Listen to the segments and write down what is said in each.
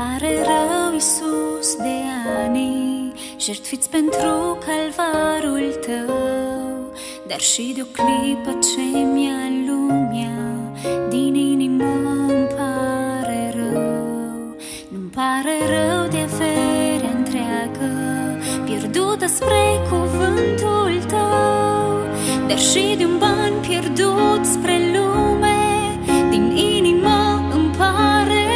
pare rău, Iisus, de ani jertfiți pentru calvarul tău, dar și de o clipă ce mi-a lumea, din inimă îmi pare rău. Nu-mi pare rău de averea întreagă pierdută spre cuvântul tău, dar și de un ban pierdut spre lume, din inimă îmi pare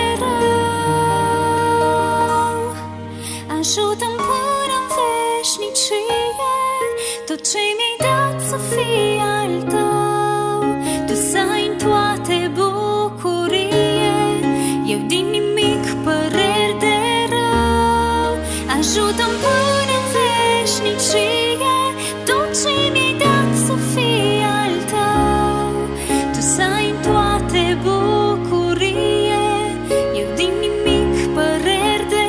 rău. Ajută-mi până în veșnicie tot ce mi-ai dat să fie al tău. Tu să ai în toate bucurie, eu din nimic păreri de rău. Ajută-mi până în veșnicie tot ce mi-ai dat să fie al tău. Tu să ai în toate bucurie, eu din nimic păreri de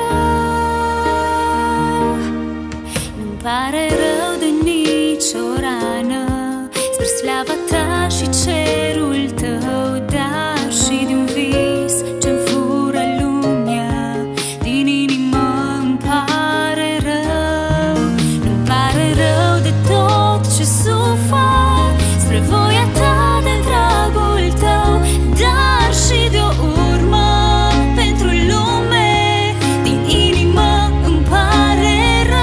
rău. Nu-mi pare rău de nicio rană, spre slava ta și cerul tău, dar și de un vis ce-mi fură lumea, din inimă îmi pare rău. Nu-mi pare rău de tot ce sufăr spre voia ta, de dragul tău, dar și de o urmă pentru lume, din inimă îmi pare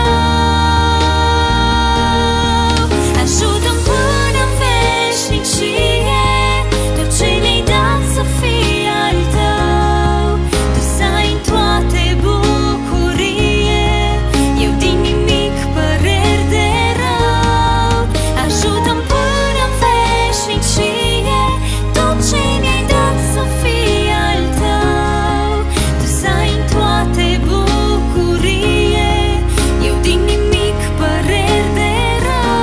rău. Ajută-mi până în veșnicie tot ce mi-ai dat să fie al tău. Tu să ai în toate bucurie, eu din nimic păreri de rău. Ajută-mi până în veșnicie tot ce mi-ai dat să fie al tău. Tu să ai în toate bucurie, eu din nimic păreri de rău.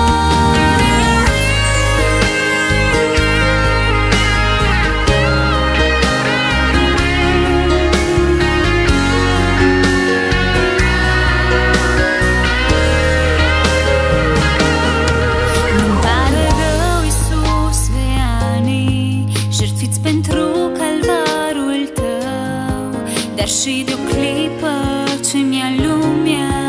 Nu-mi pare rău, Iisus, de ani jertfiți pentru calvarul tău, dar și de o clipă ce mi-a lumea,